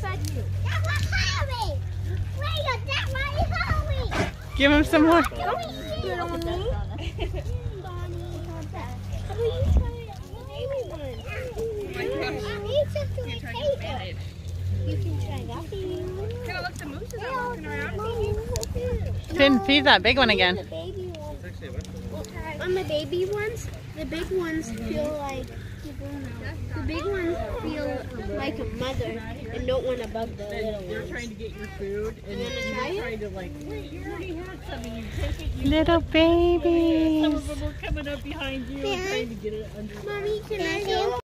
Give him some more. Didn't feed that big one again. On the baby ones, the big ones feel like a mother and don't want to bug the little ones. They're trying to get your food and you're trying to like, wait, you already had some and you take it. Little babies. Some of them are coming up behind you and trying to get it under. Mommy, can I go?